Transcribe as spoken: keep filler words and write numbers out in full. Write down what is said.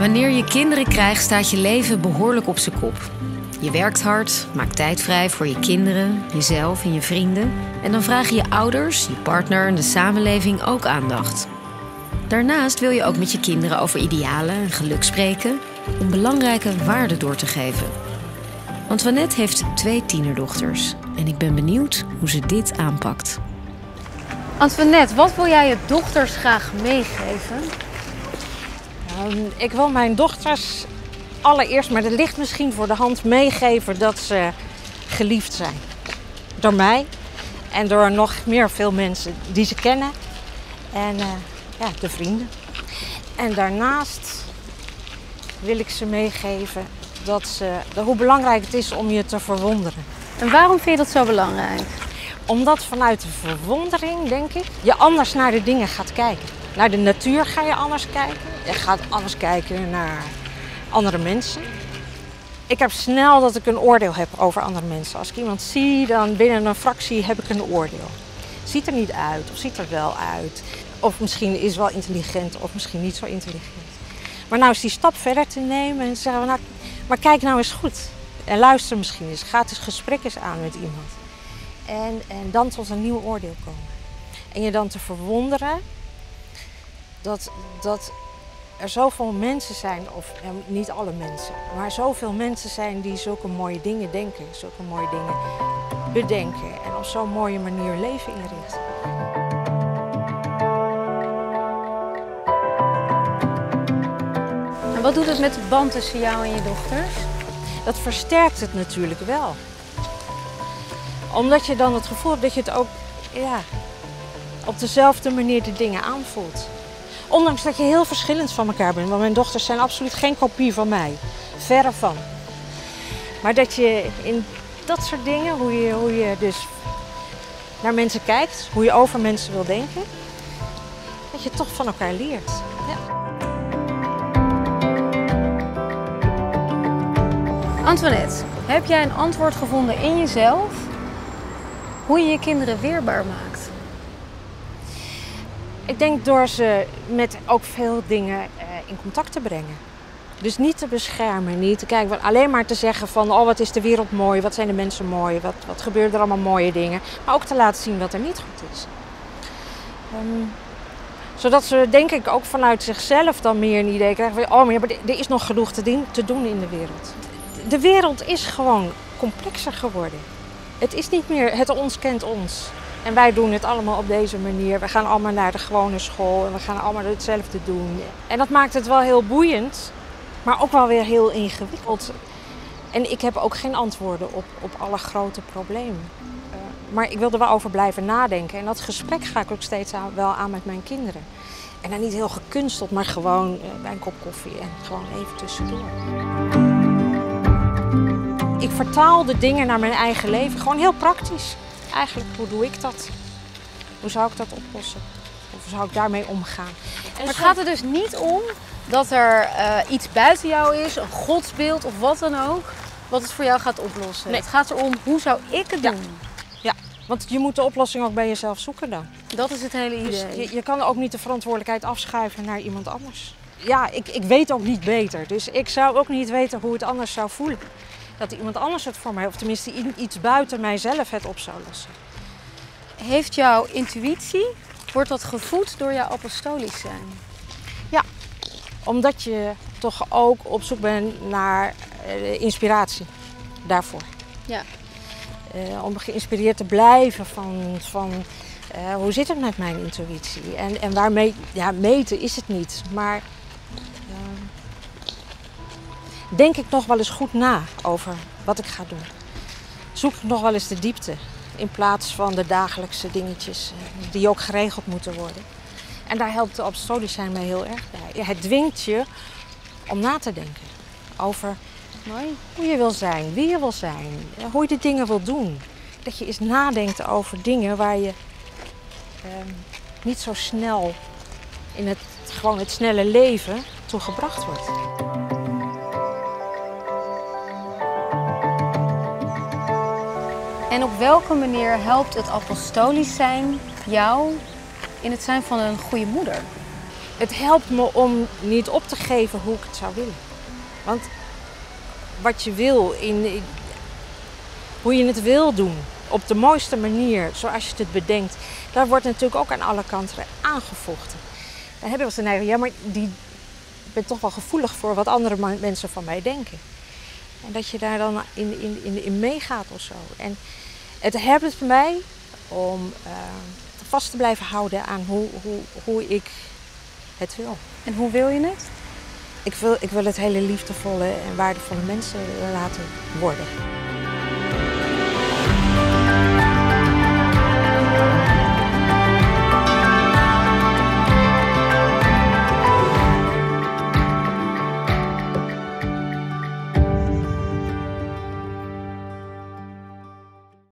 Wanneer je kinderen krijgt, staat je leven behoorlijk op zijn kop. Je werkt hard, maakt tijd vrij voor je kinderen, jezelf en je vrienden. En dan vragen je ouders, je partner en de samenleving ook aandacht. Daarnaast wil je ook met je kinderen over idealen en geluk spreken om belangrijke waarden door te geven. Antoinette heeft twee tienerdochters en ik ben benieuwd hoe ze dit aanpakt. Antoinette, wat wil jij je dochters graag meegeven? Um, ik wil mijn dochters allereerst, maar dat ligt misschien voor de hand, meegeven dat ze geliefd zijn. Door mij en door nog meer veel mensen die ze kennen. En uh, ja, de vrienden. En daarnaast wil ik ze meegeven dat ze, dat hoe belangrijk het is om je te verwonderen. En waarom vind je dat zo belangrijk? Omdat vanuit de verwondering, denk ik, je anders naar de dingen gaat kijken. Naar de natuur ga je anders kijken. Je gaat anders kijken naar andere mensen. Ik heb snel dat ik een oordeel heb over andere mensen. Als ik iemand zie, dan binnen een fractie heb ik een oordeel. Ziet er niet uit of ziet er wel uit. Of misschien is wel intelligent of misschien niet zo intelligent. Maar nou is die stap verder te nemen en zeggen we, nou, maar kijk nou eens goed. En luister misschien eens. Ga eens gesprek eens aan met iemand. En, en dan tot een nieuw oordeel komen. En je dan te verwonderen dat, dat er zoveel mensen zijn, of ja, niet alle mensen, maar zoveel mensen zijn die zulke mooie dingen denken, zulke mooie dingen bedenken en op zo'n mooie manier leven inrichten. En wat doet het met de band tussen jou en je dochters? Dat versterkt het natuurlijk wel. Omdat je dan het gevoel hebt dat je het ook ja, op dezelfde manier de dingen aanvoelt. Ondanks dat je heel verschillend van elkaar bent. Want mijn dochters zijn absoluut geen kopie van mij. Verre van. Maar dat je in dat soort dingen, hoe je, hoe je dus naar mensen kijkt, hoe je over mensen wil denken, dat je toch van elkaar leert. Ja. Antoinette, heb jij een antwoord gevonden in jezelf hoe je je kinderen weerbaar maakt? Ik denk door ze met ook veel dingen uh, in contact te brengen. Dus niet te beschermen, niet te kijken, alleen maar te zeggen van oh, wat is de wereld mooi, wat zijn de mensen mooi, wat, wat gebeuren er allemaal mooie dingen. Maar ook te laten zien wat er niet goed is. Um, zodat ze denk ik ook vanuit zichzelf dan meer een idee krijgen van oh, maar er is nog genoeg te, dien, te doen in de wereld. De wereld is gewoon complexer geworden. Het is niet meer het ons kent ons. En wij doen het allemaal op deze manier. We gaan allemaal naar de gewone school en we gaan allemaal hetzelfde doen. En dat maakt het wel heel boeiend, maar ook wel weer heel ingewikkeld. En ik heb ook geen antwoorden op, op alle grote problemen. Uh, maar ik wil er wel over blijven nadenken. En dat gesprek ga ik ook steeds aan, wel aan met mijn kinderen. En dan niet heel gekunsteld, maar gewoon uh, bij een kop koffie en gewoon even tussendoor. Ik vertaal de dingen naar mijn eigen leven, gewoon heel praktisch. Eigenlijk, hoe doe ik dat? Hoe zou ik dat oplossen? Of zou ik daarmee omgaan? En maar het gaat er dus niet om dat er uh, iets buiten jou is, een godsbeeld of wat dan ook, wat het voor jou gaat oplossen. Nee. Het gaat erom, hoe zou ik het ja. doen? Ja, want je moet de oplossing ook bij jezelf zoeken dan. Dat is het hele idee. Dus je, je kan ook niet de verantwoordelijkheid afschuiven naar iemand anders. Ja, ik, ik weet ook niet beter. Dus ik zou ook niet weten hoe het anders zou voelen. Dat iemand anders het voor mij, of tenminste iets buiten mijzelf het op zou lossen. Heeft jouw intuïtie, wordt dat gevoed door jouw apostolisch zijn? Ja, omdat je toch ook op zoek bent naar uh, inspiratie daarvoor. Ja. Uh, om geïnspireerd te blijven van, van uh, hoe zit het met mijn intuïtie? En, en waarmee, ja, meten is het niet, maar denk ik nog wel eens goed na over wat ik ga doen. Zoek ik nog wel eens de diepte in plaats van de dagelijkse dingetjes die ook geregeld moeten worden. En daar helpt de apostolisch zijn mij heel erg bij. Het dwingt je om na te denken over hoe je wil zijn, wie je wil zijn, hoe je de dingen wil doen. Dat je eens nadenkt over dingen waar je eh, niet zo snel in het, gewoon het snelle leven toe gebracht wordt. En op welke manier helpt het apostolisch zijn jou in het zijn van een goede moeder? het helpt me om niet op te geven hoe ik het zou willen. Want wat je wil, in, in, hoe je het wil doen, op de mooiste manier, zoals je het bedenkt, daar wordt natuurlijk ook aan alle kanten aangevochten. Dan heb je wel eens een ja, maar die, ik ben toch wel gevoelig voor wat andere mensen van mij denken. En dat je daar dan in, in, in, in meegaat of zo. En het helpt het voor mij om uh, vast te blijven houden aan hoe, hoe, hoe ik het wil. En hoe wil je het? Ik wil, ik wil het hele liefdevolle en waardevolle mensen laten worden.